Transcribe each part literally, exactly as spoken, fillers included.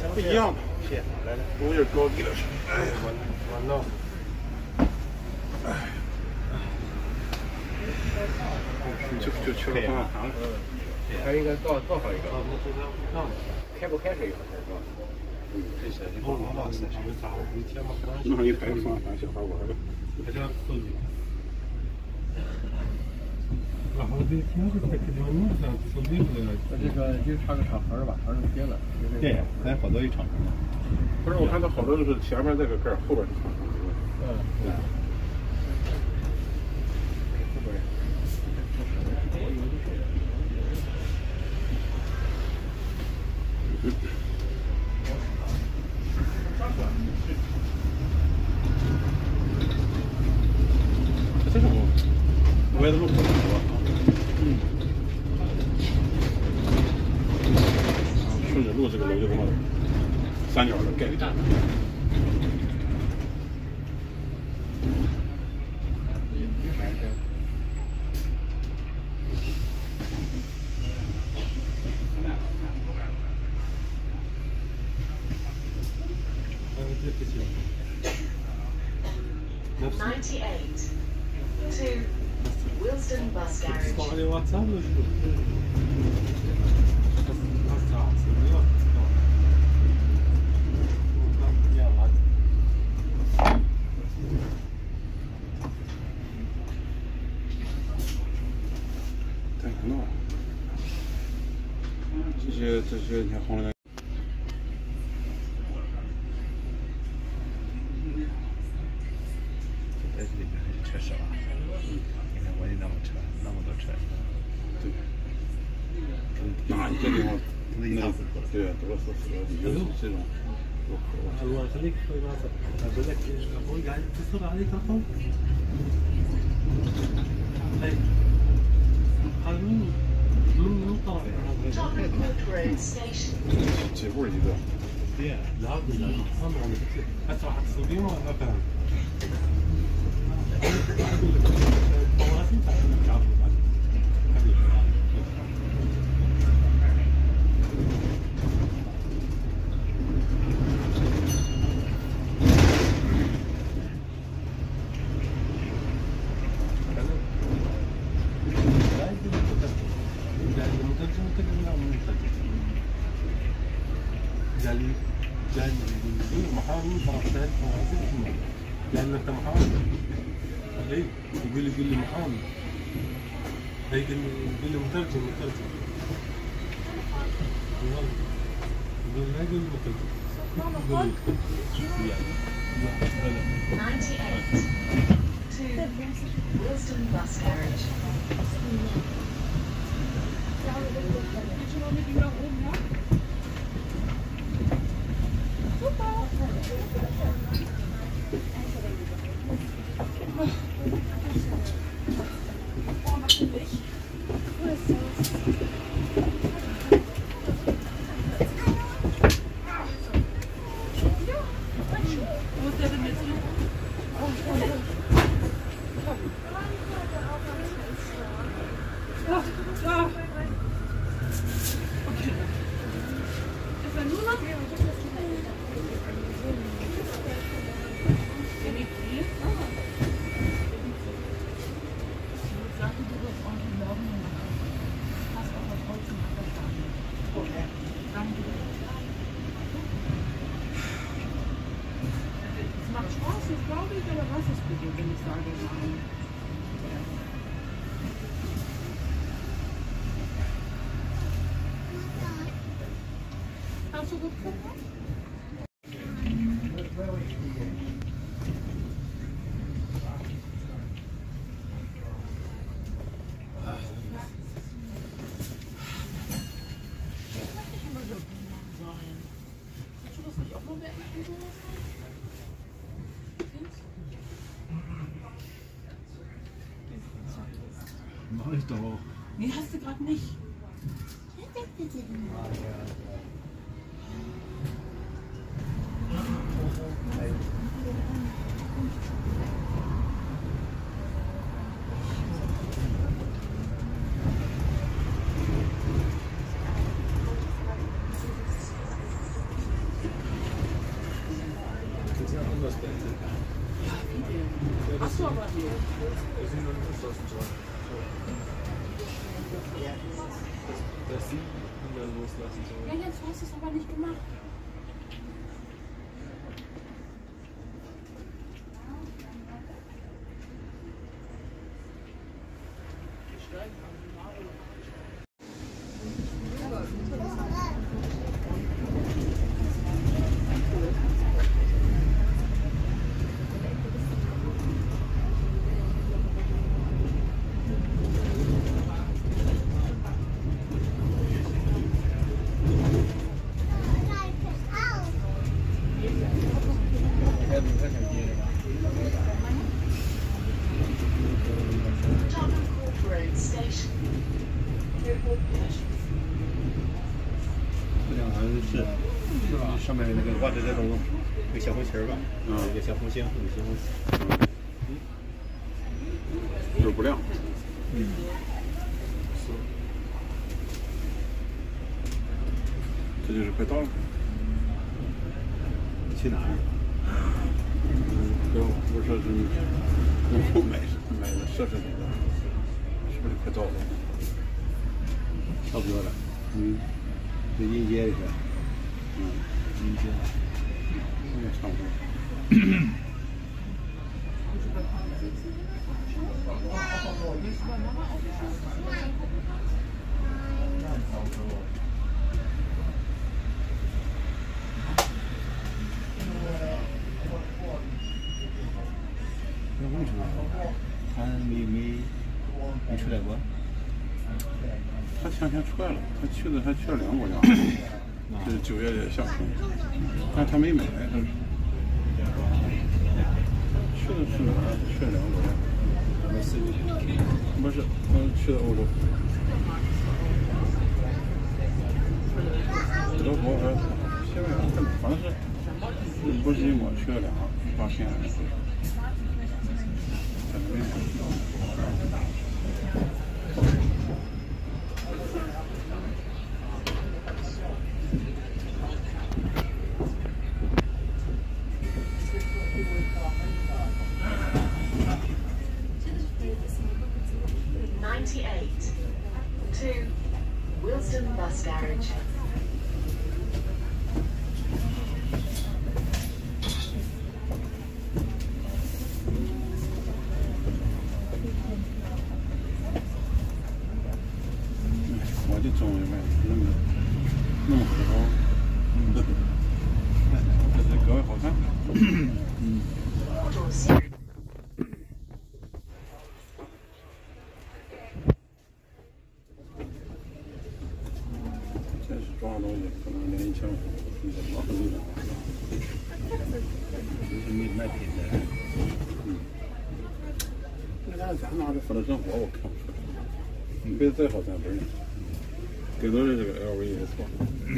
不一样。谢谢，来来，我有点高低了。哎，完完了。哎，就就缺个方向盘。还应该倒倒上一个。开不开是一回事，是吧？嗯，这些就不好弄。弄上一排方向盘，小孩玩儿。还这样手机。 然后这天是在这地方弄上手机回来。这个就差个敞篷吧，敞篷别了。对，咱好多有敞篷的。不是，我看到好多都是前面这个盖儿，后边是敞篷。嗯，对。后边。这是我，我也是路口的，是吧？ 顺着路这个楼就这么三角的盖一站。 ninety-eight to Wilston Bus Garage. No. 这些这些，你看红蓝。在这里面还是车少啊。嗯。你看我也那么车，那么多车。对。哪一个地方？那个对，多死死了，就是这种。الله يخليك اخوي ناصر اقول لك اخوي قاعد يتصل عليك رقم هذا من من من طرف几户一个对لا لا انا حتى راح اتصل بيهم ولا فاهم اقول لك الطواسي تعرفوا بعد قال لي قال لي محامي طرف ثالث قال لي انت محامي اي يقول لي يقول لي محامي اي يقول لي يقول لي مترجم مترجم يقول لي لا يقول لي مترجم يقول لي ninety-eight to Wilston Bus Garage. Hast du gut gefunden? Mach ich doch. Nee, hast du gerade nicht. sie wieder loslassen soll. Ja, jetzt hast du es aber nicht gemacht. 这两好像是，上面那个挂着这种有小红旗儿吧？嗯，有小红心，有小红旗。 嗯，就是不亮。 嗯。 这就是快到了。 去哪儿？ 嗯，这不是是我买买的设施里的，是不是快到了？ 差不多了。嗯。是阴街是吧？ 嗯， 阴街。 应该差不多。 那为什么他没没没出来过？ 他前天出来了，他去的他去了两个国家，就是九月的下旬，但是他没买，他是去的是哪儿？去了两个国家， 没事。 不是，他去的欧洲，德国还是西班牙，反正是不是英国去了俩，发现在那边。 ninety-eight to Wilston Bus Garage. 我就终于买那么那么好，嗯，这是格外好看。嗯。这是装的东西，可能连一千五，老很厉害。 就是没卖品的。 嗯。那家咱拿的福特生活，我看不出来。你别再好，咱不认。顶多是这个 L V 也错。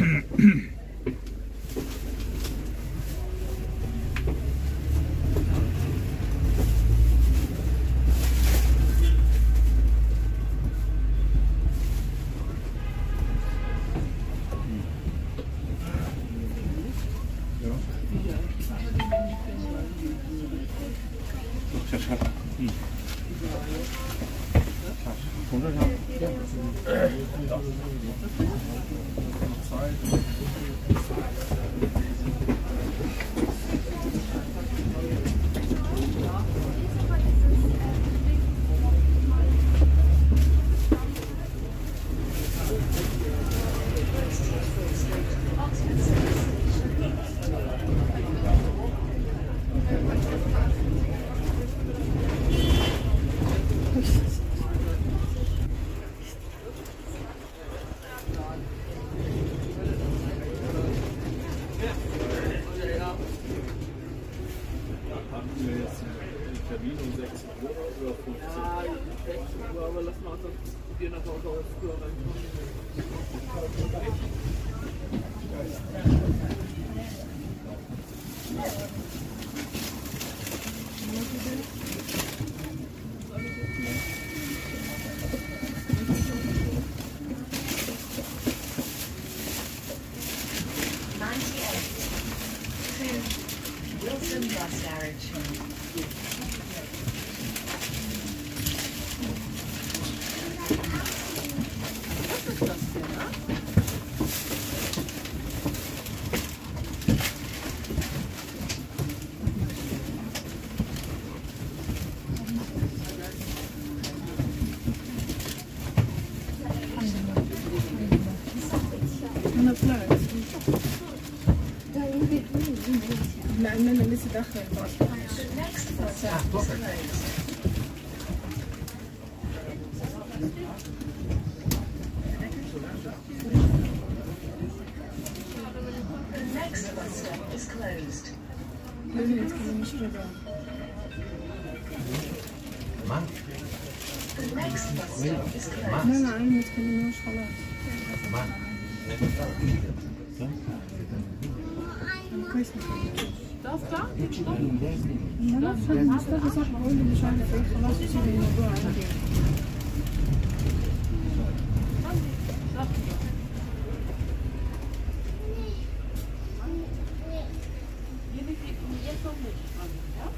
下车了。嗯。下车，从这上。 Termin um sechzehn Uhr oder fünfzehn Uhr? Ja, sechzehn Uhr, aber lass mal uns probieren, nach Hause auf früher reinkommen. ninety-eight to Wilston Bus Garage. Was ist das denn, ne? أنا طلعت. مع إن أنا لسه داخلة الباص. The next bus stop is closed. The next bus stop is closed. لازم نتكلم مش رجع. The next bus stop is closed. لا لا عم نتكلموش خلاص. كويس Das da? لا لا مصطفى صح بقول لي مش عارف ايه خلاص يصير الموضوع عادي. Jetzt noch nicht. Ja?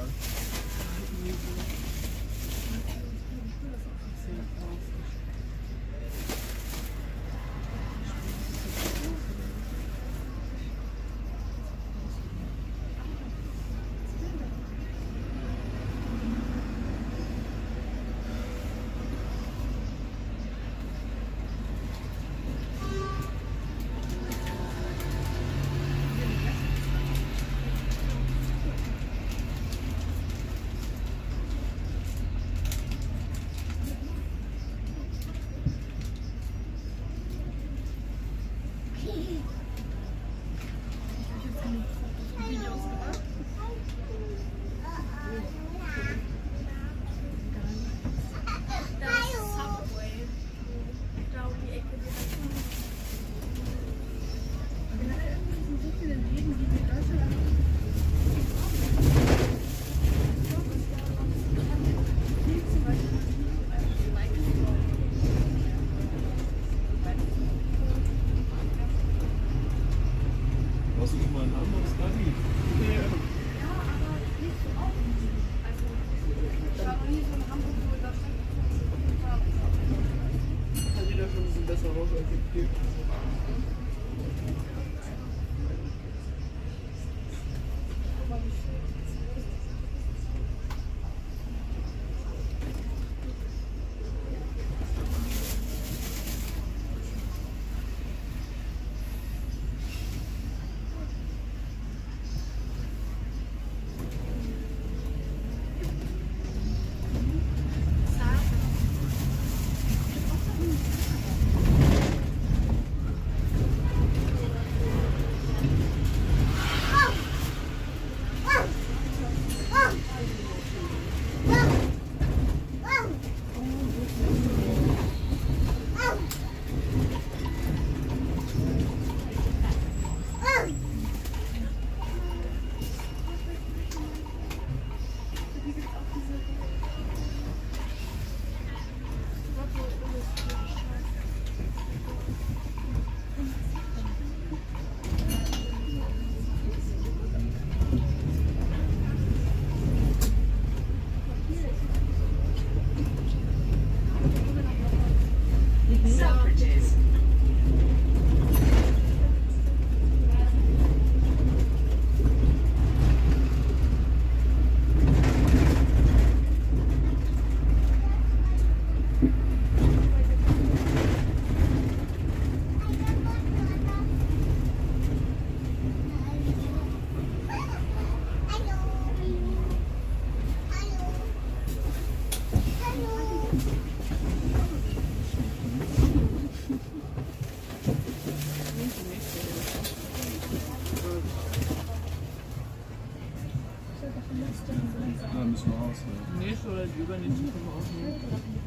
Nächste oder die übernächste können wir aufnehmen.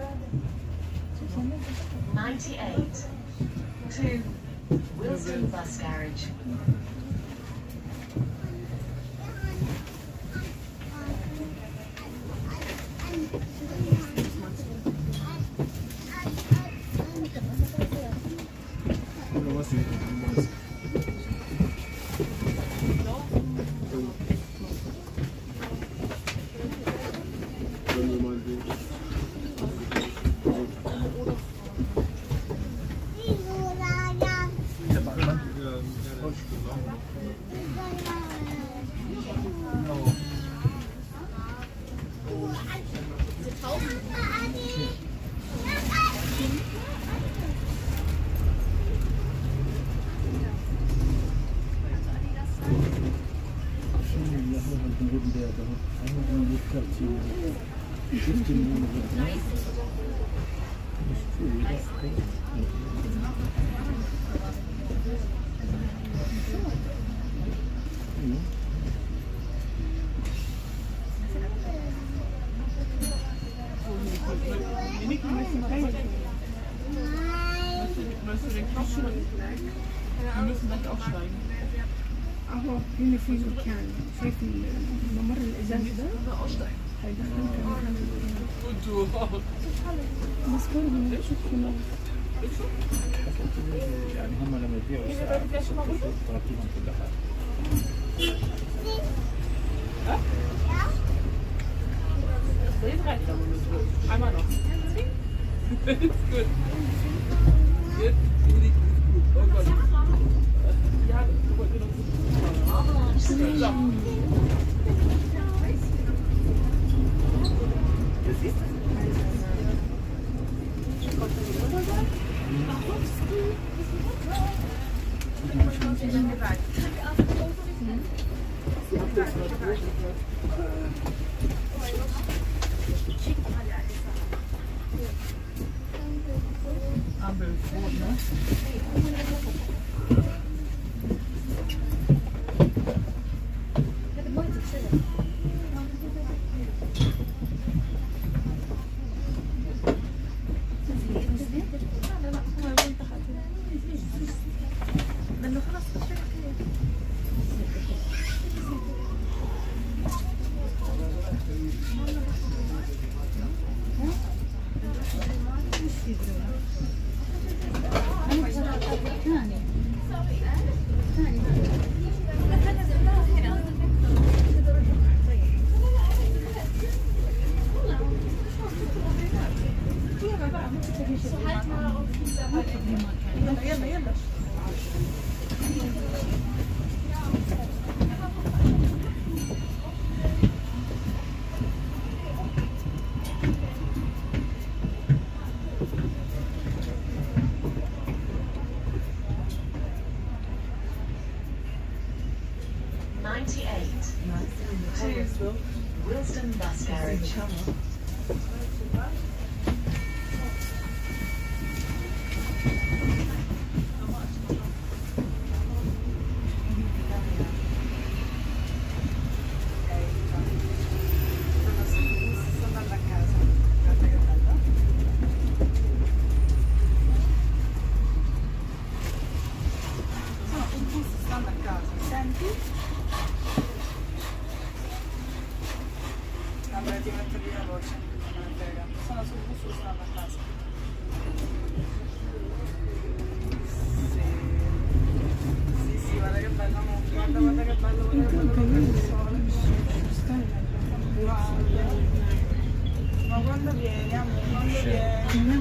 ninety-eight. To Wilson Bus Garage. Oder was sie anders. Wir müssen gleich aufsteigen. اهو هنا في مكان شايف الممر الازاز ده aussteigen. هيدخلك Und du auch. بس برضه شوف هنا يعني هم لما يبيعوا الساعة ست شهور ترتيبهم كل حاجة. I'm on off. It's good. Good. Really good. Oh god. Yeah, what you know. ninety-eight to Wilson Bus Garage. Vabbè, ti metto lì la voce, non me ne frega. Sono sul bus, sono a casa. Sì. Sì, sì, guarda che bello, amore. Guarda, guarda che bello, guarda che bello il sole. Ma quando vieni, amore, quando vieni?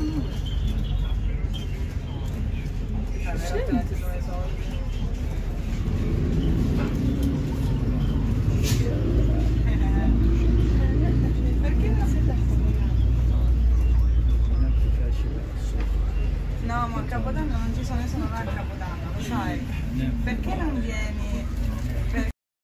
Vabbè, altrimenti sono i soldi. No, ma a Capodanno non ci sono, io sono là a Capodanno, lo sai? Perché non vieni